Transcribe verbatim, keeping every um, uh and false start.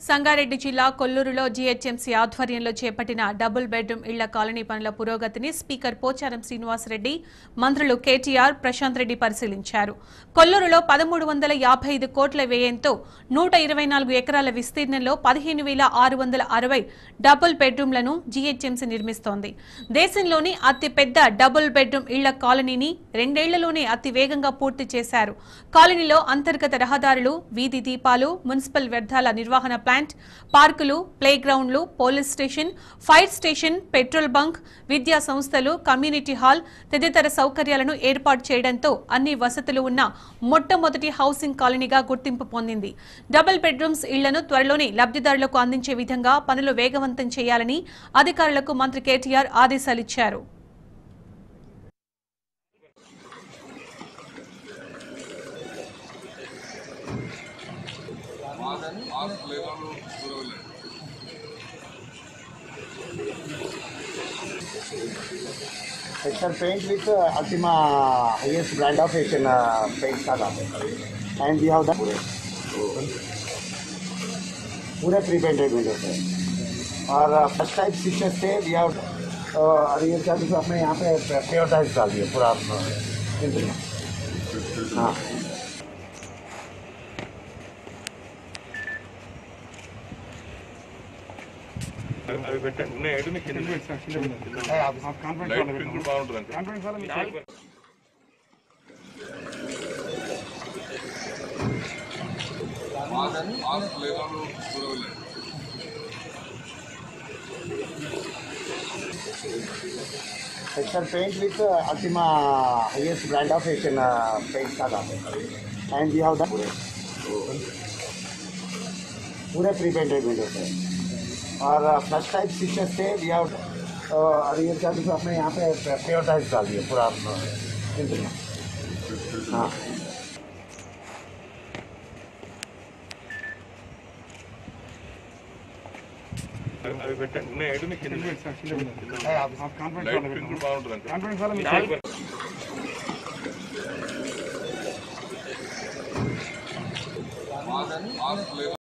సంగారెడ్డి జిల్లా కొల్లూరులో జీహెచ్ఎంసీ ఆధ్వర్యంలో చేపట్టిన డబుల్ బెడ్రూమ్ ఇళ్ల కాలనీ పనుల పురోగతిని స్పీకర్ పోచారం శ్రీనివాసరెడ్డి, మంత్రులు కేటీఆర్, ప్రశాంత్ రెడ్డి పరిశీలించారు. కొల్లూరులో పదమూడు వందల యాభై ఐదు కోట్ల వ్యయంతో నూట ఇరవై నాలుగు ఎకరాల విస్తీర్ణంలో పదిహేను వేల ఆరు వందల అరవై డబుల్ బెడ్రూమ్లను జీహెచ్ఎంసీ నిర్మిస్తోంది. దేశంలోని అతి పెద్ద డబుల్ బెడ్రూమ్ ఇళ్ల కాలనీని రెండేళ్లలోనే అతి వేగంగా పూర్తి చేశారు. కాలనీలో అంతర్గత రహదారులు, వీధి దీపాలు, మున్సిపల్ వ్యర్థాల నిర్వహణ ప్లాంట్, పార్కులు, ప్లే గ్రౌండ్లు, police station, fire station, petrol bunk, విద్యా సంస్థలు, కమ్యూనిటీ హాల్ తదితర సౌకర్యాలను ఏర్పాటు చేయడంతో అన్ని వసతులు ఉన్న మొట్టమొదటి హౌసింగ్ కాలనీగా గుర్తింపు పొందింది. డబుల్ బెడ్రూమ్స్ ఇళ్లను త్వరలోనే లబ్ధిదారులకు అందించే విధంగా పనులు వేగవంతం చేయాలని అధికారులకు మంత్రి KTR ఆదేశాలిచ్చారు. Section paint with uh, Ultima highest brand of Asian uh, paint का काम है, and we have the पूरे पूरे प्री पेंटेड विंडोज है और फर्स्ट टाइप फीचर्स थे वी हैव और ये क्या तो अपने यहाँ पे प्योर टाइल्स डाल दिए पूरा हाँ అవి పెట్టండి ఉన్నాయి ఐదు మీకు ఎన్ని మినిట్స్ యాక్చువల్లీ आप కాన్ఫరెన్స్ వాला పెట్టండి బాగుంటుంది కాన్ఫరెన్స్ వాला మీకు మాదన్ ఆల్ ఫ్లేవర్ పురవలే section paint with uh, Ultima highest brand of Asian uh, paint का काम है, and we have the पूरे पूरे प्री पेंटेड विंडोज है और फर्स्ट टाइप फीचर्स थे वी हैव और ये क्या तो अपने यहाँ पे प्योर टाइल्स डाल दिए पूरा हाँ అవి పెట్టండి ఉన్నాయి ఐదు మీకు ఎన్ని మినిట్స్ యాక్చువల్లీ आप కాన్ఫరెన్స్ వాला పెట్టండి బాగుంటుంది కాన్ఫరెన్స్ వాला మీకు మాదన్ ఆల్ ఫ్లేవర్